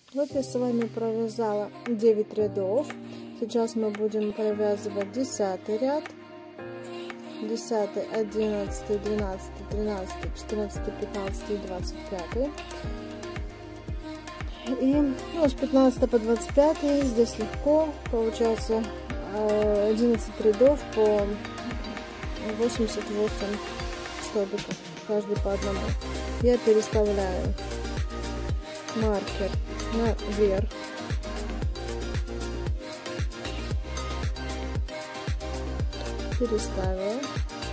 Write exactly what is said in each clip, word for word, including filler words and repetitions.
Вот я с вами провязала девять рядов. Сейчас мы будем провязывать десятый ряд, десятый, одиннадцатый, двенадцатый, тринадцатый, четырнадцатый, пятнадцатый и двадцать пятый. И ну, с пятнадцатого по двадцать пятый здесь легко. Получается одиннадцать рядов по восемьдесят восемь столбиков, каждый по одному. Я переставляю маркер наверх. Переставила.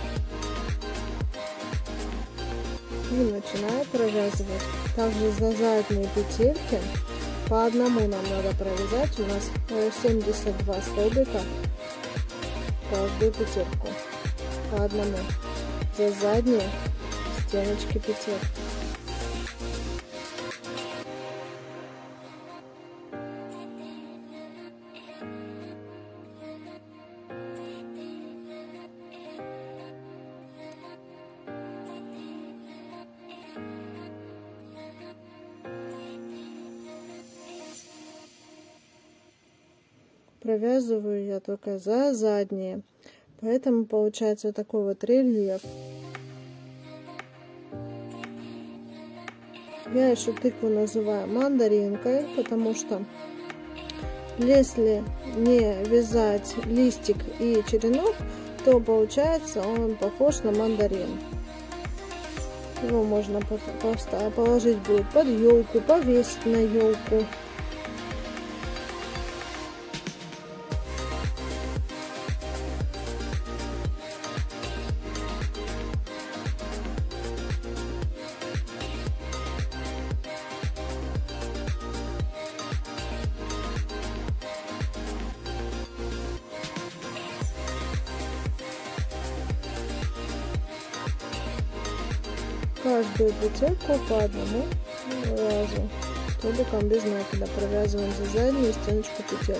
И начинаю провязывать. Также за задние петельки по одному нам надо провязать. У нас семьдесят два столбика каждую петельку. По одному. За задние стеночки петель. Провязываю я только за задние, поэтому получается такой вот рельеф. Я еще тыкву называю мандаринкой, потому что если не вязать листик и черенок, то получается он похож на мандарин. Его можно просто положить будет под елку, повесить на елку. Каждую петельку по одному разу столбиком без накида провязываем за заднюю стеночку петель.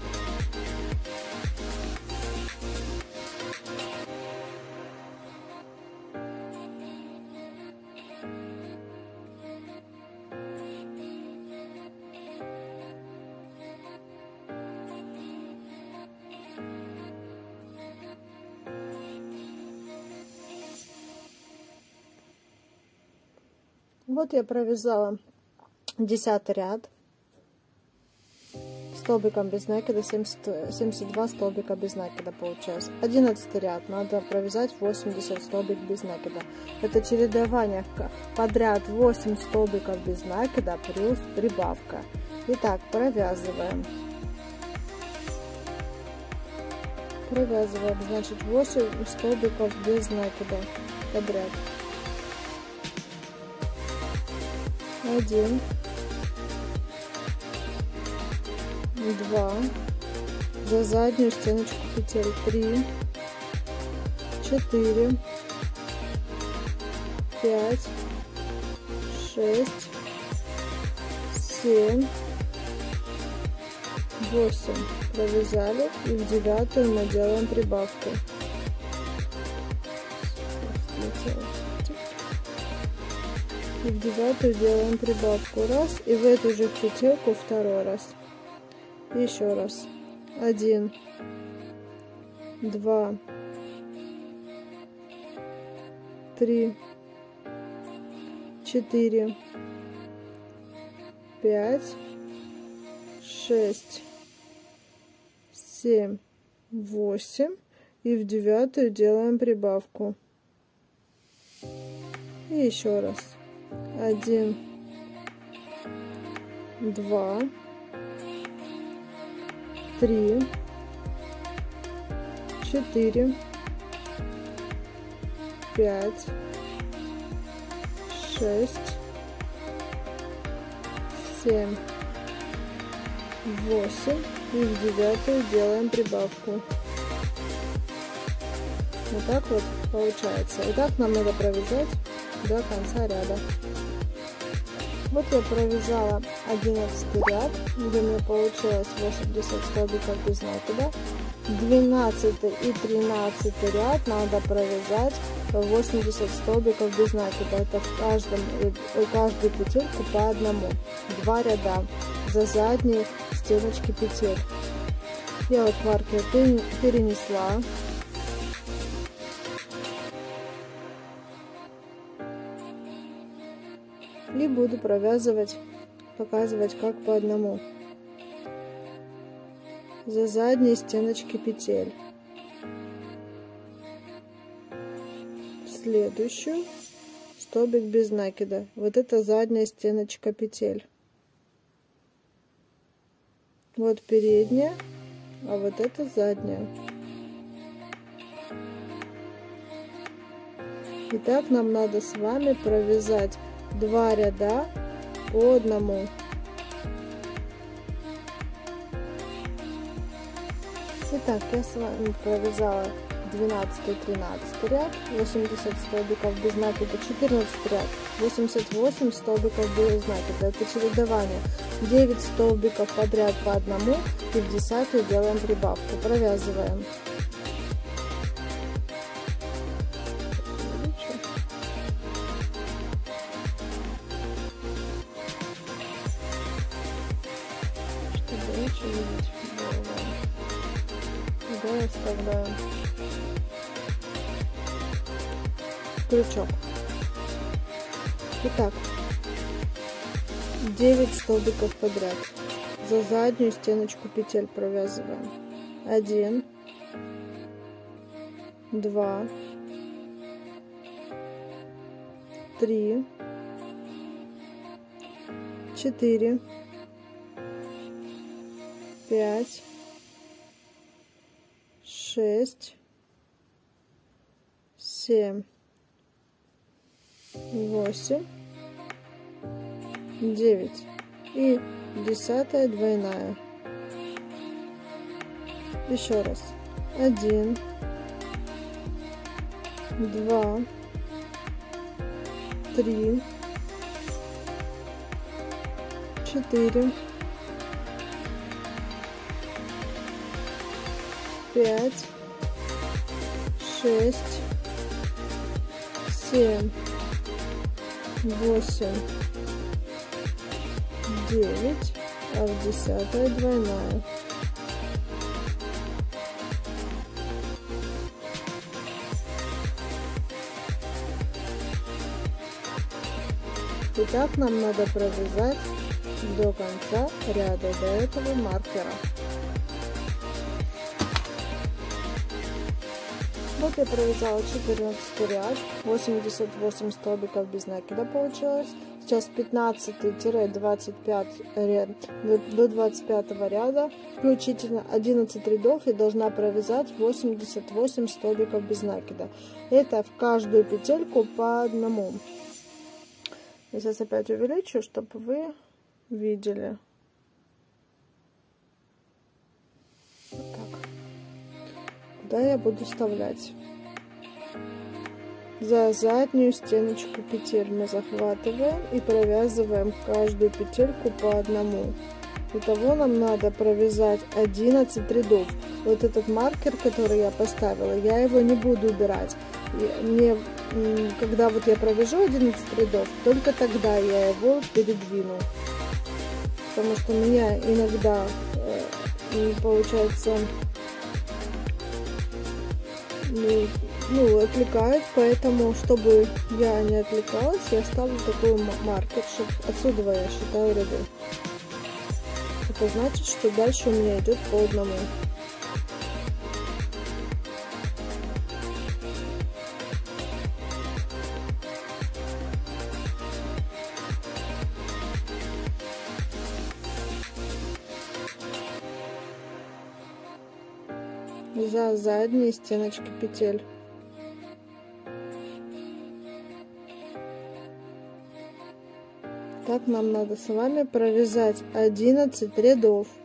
Вот я провязала десятый ряд столбиком без накида, семьдесят два столбика без накида получилось. одиннадцатый ряд надо провязать восемьдесят столбик без накида. Это чередование подряд восемь столбиков без накида плюс прибавка. Итак, провязываем. Провязываем, значит, восемь столбиков без накида подряд. Один, два, за заднюю стеночку петель три, четыре, пять, шесть, семь, восемь. Провязали, и в девятую мы делаем прибавку. И в девятую делаем прибавку раз, и в эту же петельку второй раз. Еще раз. Один, два, три, четыре, пять, шесть, семь, восемь, и в девятую делаем прибавку. И еще раз. Один, два, три, четыре, пять, шесть, семь, восемь, и в девятую делаем прибавку. Вот так вот получается. И так нам надо провязать до конца ряда. Вот я провязала одиннадцатый ряд, где мне получилось восемьдесят столбиков без накида. двенадцатый и тринадцатый ряд надо провязать восемьдесят столбиков без накида. Это в каждом, каждую петельку по одному. Два ряда. за задние стеночки петель. Я вот маркер перенесла. И буду провязывать, показывать, как по одному. За задние стеночки петель. Следующую столбик без накида. Вот это задняя стеночка петель. Вот передняя, а вот это задняя. Итак, нам надо с вами провязать два ряда по одному. Итак, я с вами провязала двенадцатый тринадцатый ряд, восемьдесят столбиков без накида, четырнадцатый ряд, восемьдесят восемь столбиков без накида. Это чередование. девять столбиков подряд по одному, и в десятую делаем прибавку. Провязываем. Чтобы лучше видеть голову. Сюда я вставляю крючок. Итак, девять столбиков подряд. За заднюю стеночку петель провязываем. один, два, три, четыре, пять, шесть, семь, восемь, девять и десятая двойная. Еще раз. один, два, три, четыре, пять, шесть, семь, восемь, девять, а в десятая двойная. Итак, нам надо провязать до конца ряда, до этого маркера. Вот я провязала четырнадцатый ряд, восемьдесят восемь столбиков без накида получилось. Сейчас пятнадцатый-двадцать пятый ряд, до двадцать пятого ряда включительно одиннадцать рядов, и должна провязать восемьдесят восемь столбиков без накида. Это в каждую петельку по одному. Я сейчас опять увеличу, чтобы вы видели. Вот так. Куда я буду вставлять? За заднюю стеночку петель мы захватываем и провязываем каждую петельку по одному. Итого нам надо провязать одиннадцать рядов. Вот этот маркер, который я поставила, я его не буду убирать. Мне, когда вот я провяжу одиннадцать рядов, только тогда я его передвину. Потому что у меня иногда э, получается, ну, отвлекает, поэтому, чтобы я не отвлекалась, я ставлю такой маркер, чтобы отсюда я считаю ряды. Это значит, что дальше у меня идет по одному. За задние стеночки петель. Так нам надо с вами провязать одиннадцать рядов.